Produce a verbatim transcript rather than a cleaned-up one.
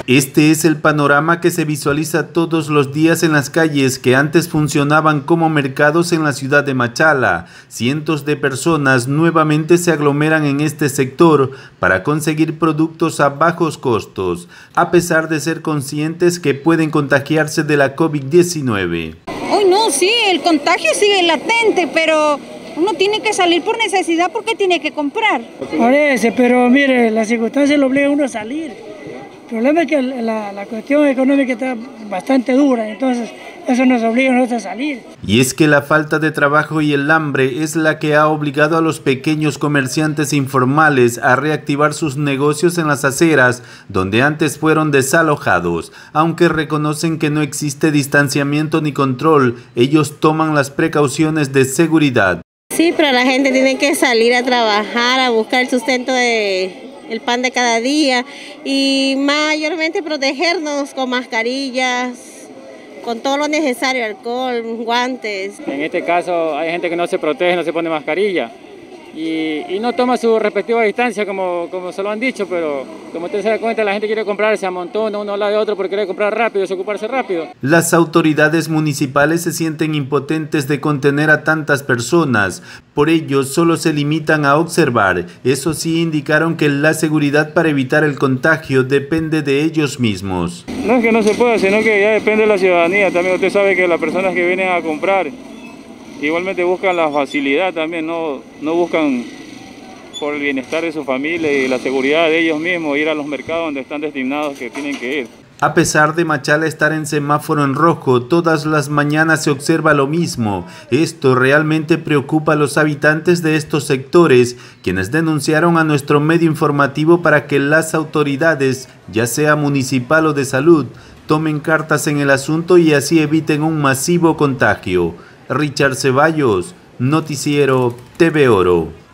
Este es el panorama que se visualiza todos los días en las calles que antes funcionaban como mercados en la ciudad de Machala. Cientos de personas nuevamente se aglomeran en este sector para conseguir productos a bajos costos, a pesar de ser conscientes que pueden contagiarse de la COVID diecinueve. Uy, no, sí, el contagio sigue latente, pero uno tiene que salir por necesidad porque tiene que comprar. Parece, pero mire, las circunstancias lo obligan a uno a salir. El problema es que la, la cuestión económica está bastante dura, entonces eso nos obliga a nosotros a salir. Y es que la falta de trabajo y el hambre es la que ha obligado a los pequeños comerciantes informales a reactivar sus negocios en las aceras, donde antes fueron desalojados. Aunque reconocen que no existe distanciamiento ni control, ellos toman las precauciones de seguridad. Sí, pero la gente tiene que salir a trabajar, a buscar el sustento de... el pan de cada día y mayormente protegernos con mascarillas, con todo lo necesario, alcohol, guantes. En este caso hay gente que no se protege, no se pone mascarilla y, y no toma su respectiva distancia como, como se lo han dicho, pero como usted se da cuenta, la gente quiere comprar, se amontona uno al lado de otro porque quiere comprar rápido, desocuparse rápido. Las autoridades municipales se sienten impotentes de contener a tantas personas, por ello solo se limitan a observar. Eso sí, indicaron que la seguridad para evitar el contagio depende de ellos mismos. No es que no se pueda, sino que ya depende de la ciudadanía. También usted sabe que las personas que vienen a comprar igualmente buscan la facilidad también, no, no buscan por el bienestar de su familia y la seguridad de ellos mismos, ir a los mercados donde están destinados que tienen que ir. A pesar de Machala estar en semáforo en rojo, todas las mañanas se observa lo mismo. Esto realmente preocupa a los habitantes de estos sectores, quienes denunciaron a nuestro medio informativo para que las autoridades, ya sea municipal o de salud, tomen cartas en el asunto y así eviten un masivo contagio. Richard Ceballos, Noticiero T V Oro.